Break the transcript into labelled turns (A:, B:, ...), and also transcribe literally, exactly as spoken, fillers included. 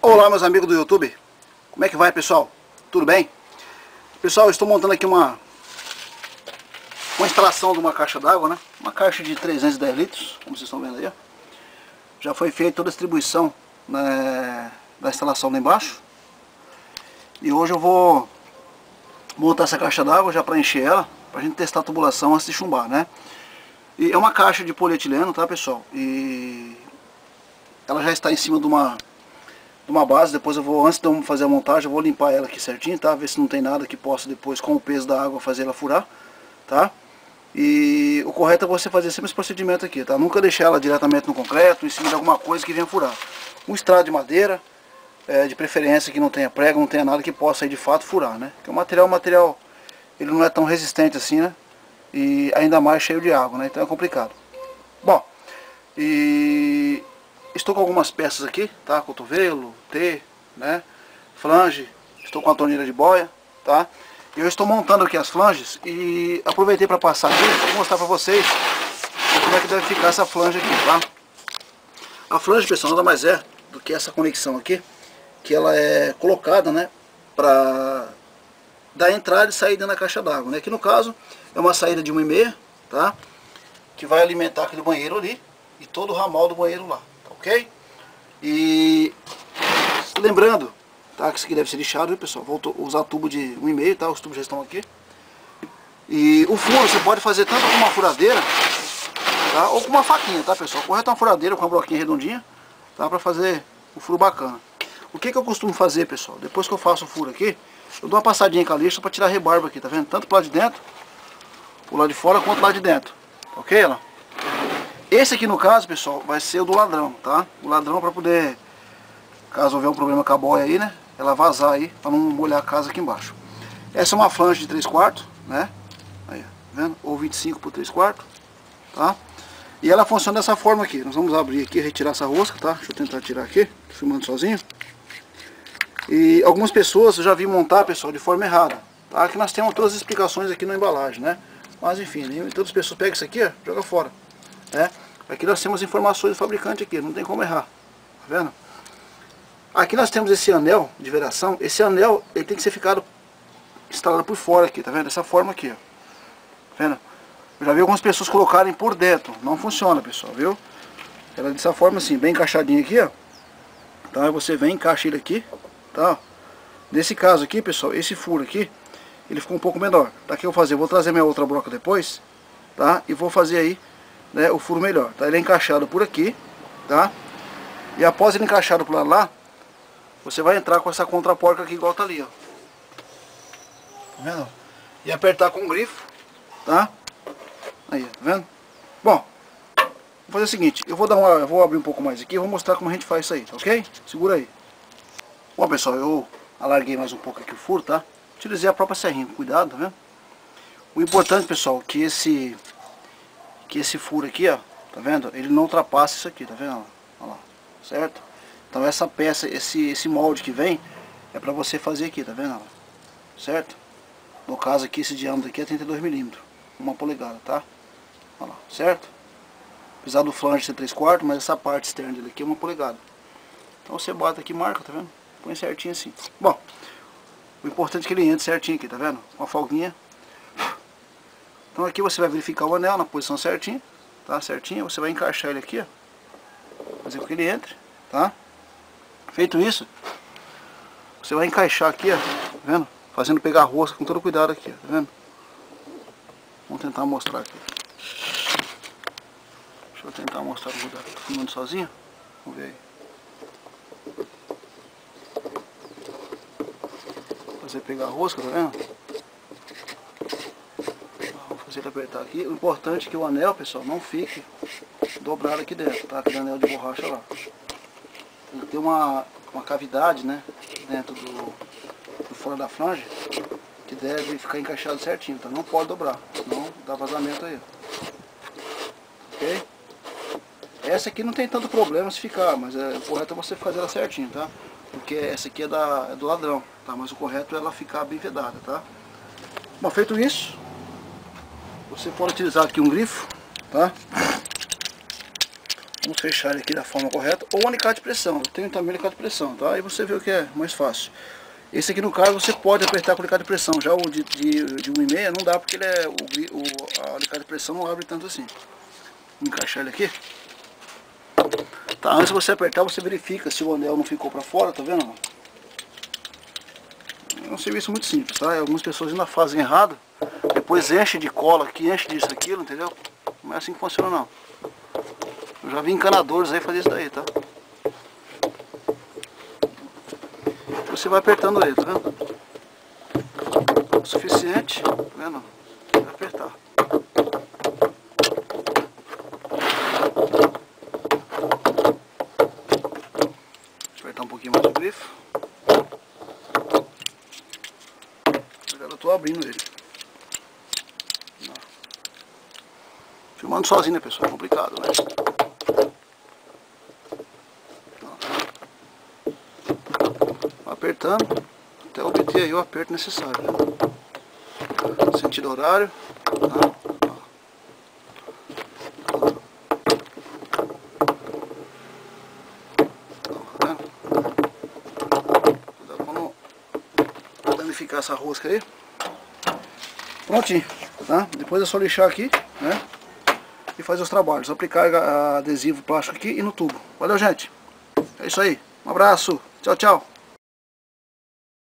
A: Olá, meus amigos do YouTube, como é que vai, pessoal? Tudo bem? Pessoal, eu estou montando aqui uma uma instalação de uma caixa d'água, né? Uma caixa de trezentos e dez litros, como vocês estão vendo aí, ó. Já foi feita toda a distribuição, né, da instalação lá embaixo. E hoje eu vou montar essa caixa d'água já para encher ela, para a gente testar a tubulação antes de chumbar, né? E é uma caixa de polietileno, tá, pessoal? E ela já está em cima de uma uma base. Depois eu vou, antes de eu fazer a montagem, eu vou limpar ela aqui certinho, tá? Ver se não tem nada que possa depois, com o peso da água, fazer ela furar, tá? E o correto é você fazer sempre esse procedimento aqui, tá? Nunca deixar ela diretamente no concreto, em cima de alguma coisa que venha furar. Um estrado de madeira, é, de preferência que não tenha prego, não tenha nada que possa aí de fato furar, né? Porque o material, o material, ele não é tão resistente assim, né? E ainda mais cheio de água, né? Então é complicado. Bom, e estou com algumas peças aqui, tá? Cotovelo, T, né? Flange, estou com a torneira de boia, tá? E eu estou montando aqui as flanges e aproveitei para passar aqui, vou mostrar para vocês como é que deve ficar essa flange aqui, tá? A flange, pessoal, nada mais é do que essa conexão aqui, que ela é colocada, né? Para dar entrada e saída na caixa d'água, né? Que no caso é uma saída de uma e meia, tá? Que vai alimentar aquele banheiro ali e todo o ramal do banheiro lá. Ok? E lembrando, tá, que isso aqui deve ser lixado, viu, pessoal? Vou usar tubo de um e meio, tá? Os tubos já estão aqui. E o furo você pode fazer tanto com uma furadeira, tá? Ou com uma faquinha, tá, pessoal? Correto, uma furadeira com uma broquinha redondinha, tá? Pra fazer o furo bacana. O que que eu costumo fazer, pessoal? Depois que eu faço o furo aqui, eu dou uma passadinha com a lixa pra tirar a rebarba aqui, tá vendo? Tanto pro lado de dentro, pro lado de fora, quanto pro lado de dentro. Ok, ela? Esse aqui no caso, pessoal, vai ser o do ladrão, tá? O ladrão para poder, caso houver um problema com a boia aí, né? Ela vazar aí, para não molhar a casa aqui embaixo. Essa é uma flange de três quartos, né? Aí, tá vendo? Ou vinte e cinco por três quartos, tá? E ela funciona dessa forma aqui. Nós vamos abrir aqui e retirar essa rosca, tá? Deixa eu tentar tirar aqui, tô filmando sozinho. E algumas pessoas eu já vi montar, pessoal, de forma errada, tá? Aqui nós temos todas as explicações aqui na embalagem, né? Mas enfim, todas as pessoas pegam isso aqui, ó, joga fora. É, aqui nós temos informações do fabricante aqui, não tem como errar, tá vendo? Aqui nós temos esse anel de vedação. Esse anel, ele tem que ser ficado instalado por fora aqui, tá vendo? Dessa forma aqui, ó. Tá vendo? Eu já vi algumas pessoas colocarem por dentro, não funciona, pessoal, viu? Ela é dessa forma assim, bem encaixadinha aqui, ó. Então aí você vem, encaixa ele aqui, tá? Nesse caso aqui, pessoal, esse furo aqui, ele ficou um pouco menor. Tá, que eu vou fazer? Eu vou trazer minha outra broca depois, tá? E vou fazer aí, né, o furo melhor, tá? Ele é encaixado por aqui, tá? E após ele encaixado por lá, lá, você vai entrar com essa contraporca aqui igual tá ali, ó. Tá vendo? E apertar com o grifo, tá? Aí, tá vendo? Bom, vou fazer o seguinte, eu vou dar uma, eu vou abrir um pouco mais aqui e vou mostrar como a gente faz isso aí, tá ok? Segura aí. Bom, pessoal, eu alarguei mais um pouco aqui o furo, tá? Utilizei a própria serrinha, cuidado, tá vendo? O importante, pessoal, que esse que esse furo aqui, ó, tá vendo? Ele não ultrapassa isso aqui, tá vendo? Olha lá, certo? Então essa peça, esse, esse molde que vem, é pra você fazer aqui, tá vendo? Certo? No caso aqui, esse diâmetro aqui é trinta e dois milímetros, uma polegada, tá? Olha lá, certo? Apesar do flange ser três quartos, mas essa parte externa dele aqui é uma polegada. Então você bota aqui e marca, tá vendo? Põe certinho assim. Bom, o importante é que ele entre certinho aqui, tá vendo? Com a folguinha. Então aqui você vai verificar o anel na posição certinha, tá? Certinho, você vai encaixar ele aqui, ó. Fazer com que ele entre, tá? Feito isso, você vai encaixar aqui, ó, tá vendo? Fazendo pegar a rosca com todo cuidado aqui, ó, tá vendo? Vamos tentar mostrar aqui. Deixa eu tentar mostrar com cuidado. Tô filmando sozinho? Vamos ver aí. Fazer pegar a rosca, tá vendo? Fazer ele apertar aqui. O importante é que o anel, pessoal, não fique dobrado aqui dentro, tá? Aquele anel de borracha lá. Tem que ter uma, uma cavidade, né? Dentro do, do fora da flange, que deve ficar encaixado certinho, tá? Não pode dobrar, senão dá vazamento aí. Ok? Essa aqui não tem tanto problema se ficar, mas é, o correto é você fazer ela certinho, tá? Porque essa aqui é, da, é do ladrão, tá? Mas o correto é ela ficar bem vedada, tá? Bom, feito isso, você pode utilizar aqui um grifo, tá? Vamos fechar ele aqui da forma correta. Ou alicate de pressão. Eu tenho também alicate de pressão, tá? Aí você vê o que é mais fácil. Esse aqui no caso você pode apertar com alicate de pressão. Já o de, de, de um e meio não dá porque ele é, o, o, a alicate de pressão não abre tanto assim. Vou encaixar ele aqui. Tá, antes de você apertar, você verifica se o anel não ficou pra fora, tá vendo? É um serviço muito simples, tá? Algumas pessoas ainda fazem errado. Depois enche de cola aqui, enche disso, aquilo, entendeu? Não é assim que funciona não. Eu já vi encanadores aí fazer isso daí, tá? Você vai apertando ele, tá vendo? O suficiente, tá vendo? Vai apertar. Apertar um pouquinho mais o grifo. Agora eu tô abrindo ele. Filmando sozinho, né, pessoal? É complicado, né? Apertando até obter aí o aperto necessário, né? Sentido horário, tá? Cuidado pra não danificar essa rosca aí. Prontinho, tá? Depois é só lixar aqui, né? E fazer os trabalhos, aplicar adesivo plástico aqui e no tubo. Valeu, gente? É isso aí, um abraço, tchau, tchau.